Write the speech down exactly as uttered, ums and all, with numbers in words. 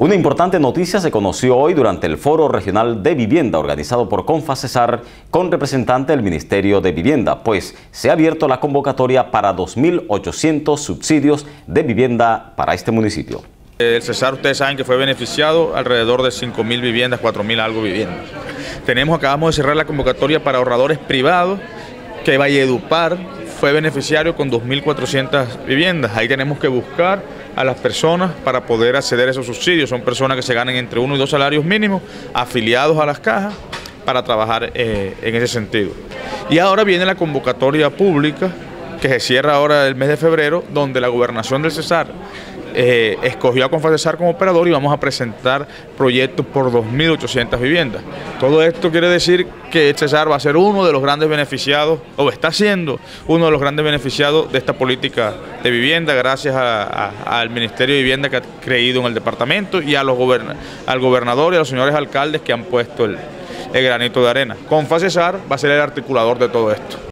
Una importante noticia se conoció hoy durante el Foro Regional de Vivienda organizado por Confacesar con representante del Ministerio de Vivienda, pues se ha abierto la convocatoria para dos mil ochocientos subsidios de vivienda para este municipio. El Cesar, ustedes saben que fue beneficiado alrededor de cinco mil viviendas, cuatro mil algo viviendas. Tenemos, acabamos de cerrar la convocatoria para ahorradores privados, que Valledupar fue beneficiario con dos mil cuatrocientas viviendas. Ahí tenemos que buscar a las personas para poder acceder a esos subsidios. Son personas que se ganan entre uno y dos salarios mínimos, afiliados a las cajas, para trabajar eh, en ese sentido. Y ahora viene la convocatoria pública, que se cierra ahora el mes de febrero, donde la gobernación del Cesar eh, escogió a Confacesar como operador y vamos a presentar proyectos por dos mil ochocientas viviendas. Todo esto quiere decir que el Cesar va a ser uno de los grandes beneficiados, o está siendo uno de los grandes beneficiados de esta política de vivienda, gracias a, a, al Ministerio de Vivienda que ha creído en el departamento y a los goberna, al gobernador y a los señores alcaldes que han puesto el, el granito de arena. Confacesar va a ser el articulador de todo esto.